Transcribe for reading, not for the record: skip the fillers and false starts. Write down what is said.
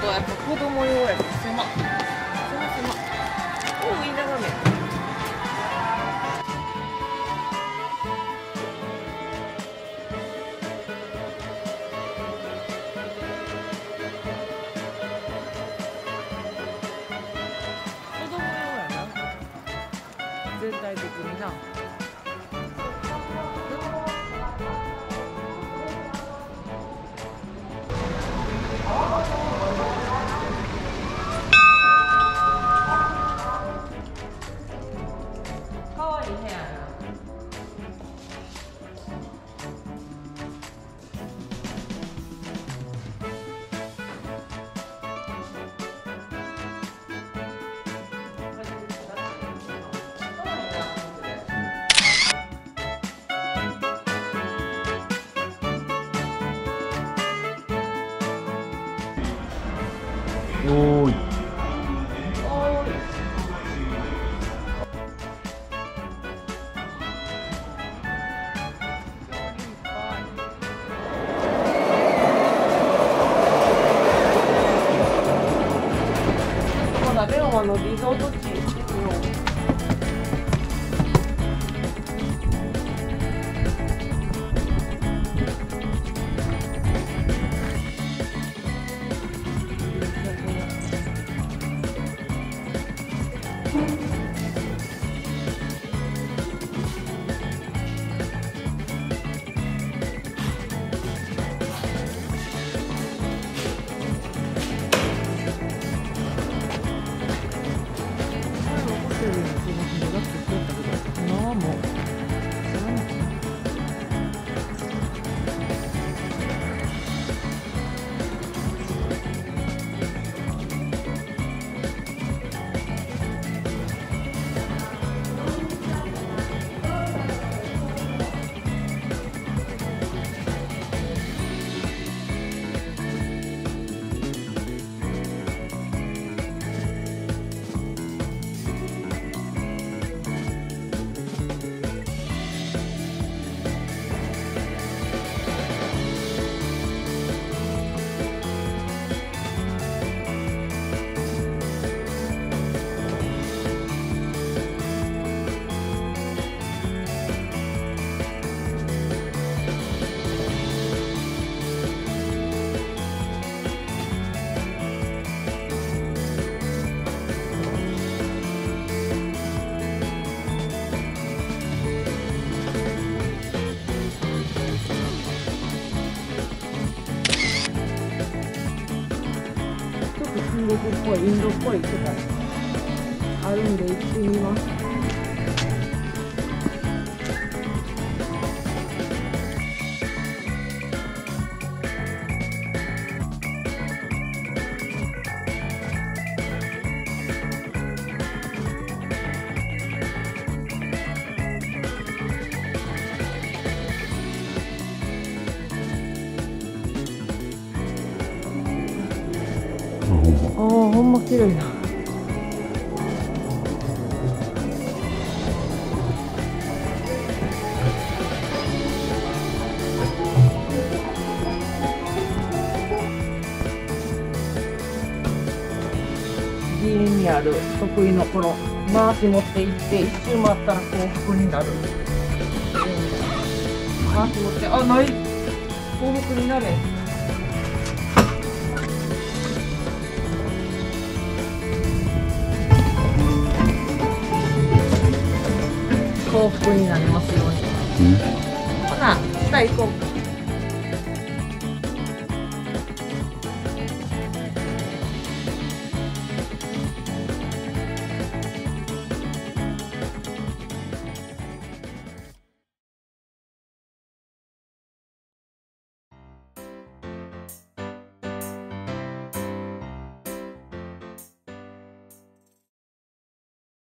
とやっぱ子供用やから狭っ。おお、いい眺め。子供用やな。全体的にな。可愛い部屋やな。 おーい。 まだレオマのリゾート地行ってみよう。中国っぽい、インドっぽい世界あるんで行ってみます。ああ、ほんま綺麗な。寺院にある得意のこの回し持って行って一周回ったら幸福になる。回し持って、あ、ない。幸福になれ。幸福になりますように。ほな、下行こうか。